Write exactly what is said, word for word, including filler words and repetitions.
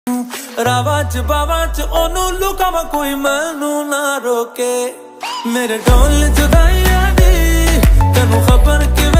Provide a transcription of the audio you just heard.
रावा च बावा च ओनू लुकावा कोई मैनू ना रोके मेरे ढोल जुदाइयां दी तेनू खबर कि